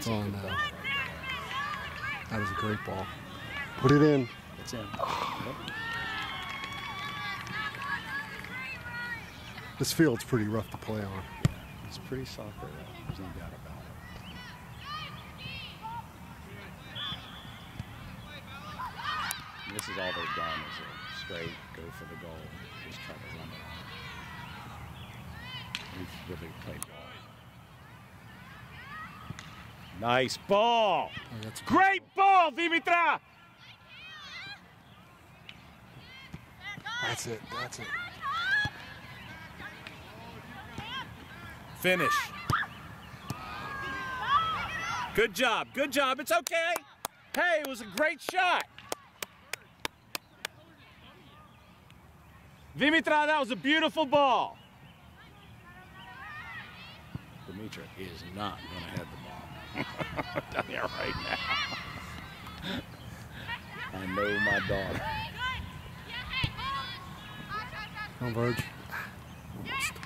It's on now. That is a great ball. Put it in. It's in. This field's pretty rough to play on. It's pretty soccer, though. There's no doubt about it. This is all they've done is a straight go for the goal. Just try to run it on. We've really played ball. Nice ball! Oh, that's a Great ball, Dimitra! That's it. That's it. Finish. Good job. Good job. It's okay. Hey, it was a great shot. Dimitra, that was a beautiful ball. Dimitra is not going to head the ball. Down here right now. I know my daughter. Converge. Almost.